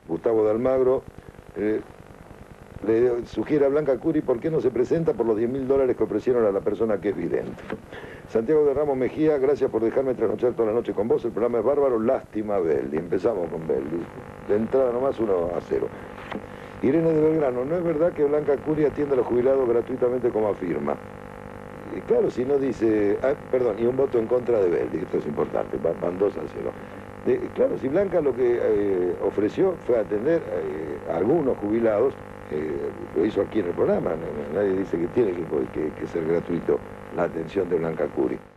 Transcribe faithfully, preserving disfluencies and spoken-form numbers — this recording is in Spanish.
Gustavo de Almagro eh, le sugiere a Blanca Curi por qué no se presenta por los diez mil dólares que ofrecieron a la persona que es vidente. Santiago de Ramos Mejía, gracias por dejarme trasnochar toda la noche con vos, el programa es bárbaro, lástima Beldi. Empezamos con Beldi, de entrada nomás uno a cero. Irene de Belgrano, ¿no es verdad que Blanca Curi atiende a los jubilados gratuitamente como afirma? Y claro, si no dice, ah, perdón, y un voto en contra de Beldi, esto es importante, van dos a cero. De, claro, si Blanca lo que eh, ofreció fue atender eh, a algunos jubilados, eh, lo hizo aquí en el programa, nadie dice que tiene que, que, que ser gratuito la atención de Blanca Curi.